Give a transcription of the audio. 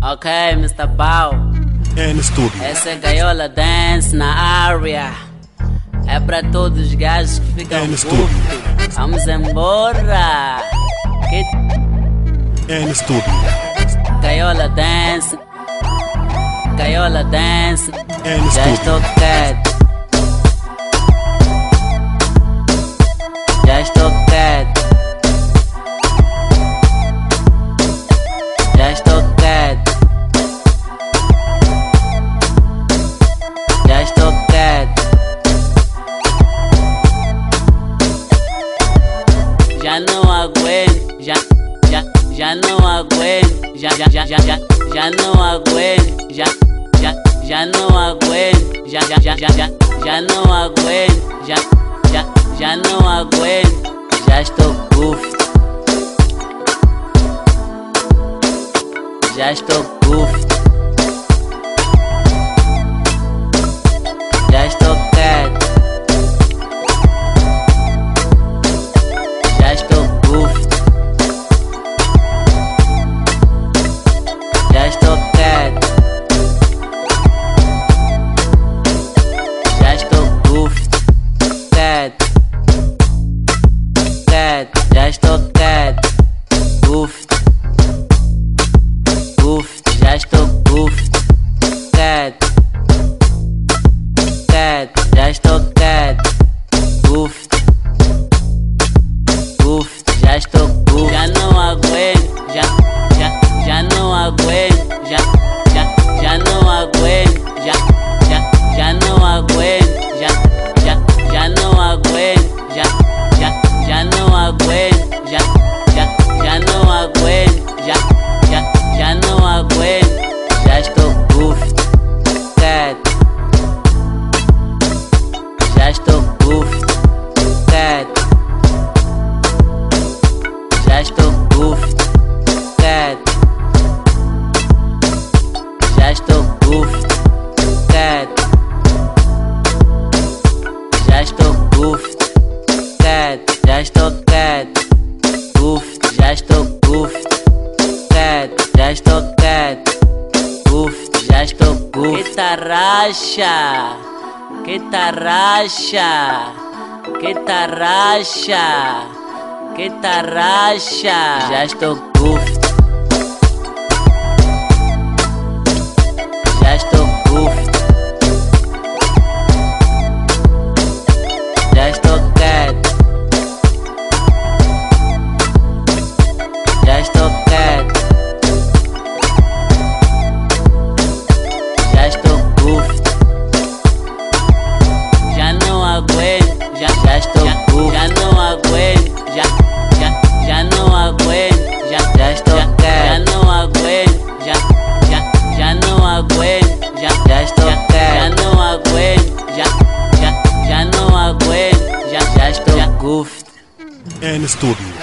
Ok, Mr. Bow. É no estúdio. Essa é Gaiola Dance na área. É pra todos os gajos que ficam É no estúdio. Vamos embora. É no estúdio. Gaiola Dance. Gaiola Dance. É no Já estúdio. estou quieto. Já estou quieto. Já estou quieto. Já estou quieto. Já não aguento. Já não aguento. Já não aguento. Já não aguento. Já não aguento. Já não aguento. Já estou goofed. Já estou goofed. Já estou quieto. Já estou goofed. Já estou quieto. Já estou goofed. Quieto. Quieto. Já estou quieto. Goofed. Goofed. Já estou goofed. Quieto. Quieto. Já estou quieto. Goofed. Goofed. Já estou goofed. Já não aguento. Já não aguento. Já não aguento. Já não aguento. Já não aguento. Já não aguento. Já não aguento. Já não aguento. Já estou goofed. Quieto. Já estou goofed. Quieto. Já estou goofed. Quieto. Já estou goofed. Quieto. Já estou goofed. Quieto. Já estou quieto. Goofed. Já estou goofed. Quieto. Já estou quieto. Goofed. Já estou goofed. Que tarraxa. Que tarraxa. Que tarraxa. Que tarraxa. Já estou goofed. Já estou goofed. Já estou quieto. Já estou quieto. Já estou goofed. Já não aguento. Já estou goofed. Já não aguento. Já não aguento. Já estou quieto. Já não aguento. Já não aguento. Já estou quieto. Já não aguento. Já não aguento. Já estou goofed. É no estúdio.